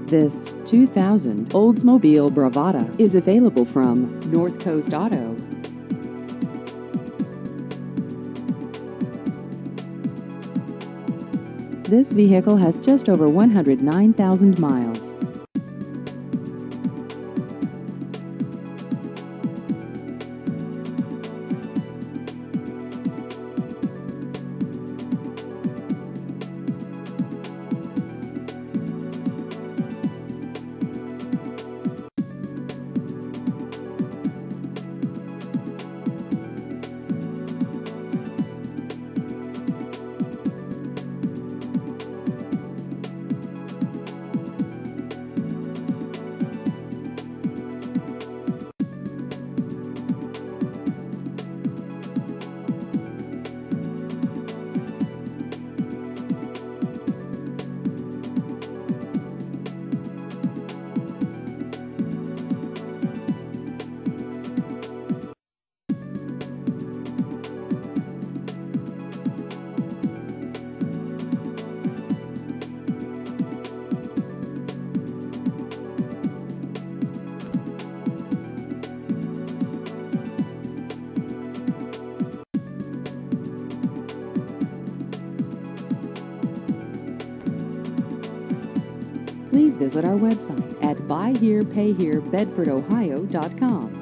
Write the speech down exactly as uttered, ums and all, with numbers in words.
This two thousand Oldsmobile Bravada is available from North Coast Auto. This vehicle has just over one hundred nine thousand miles. Please visit our website at buy here pay here bedford ohio dot com.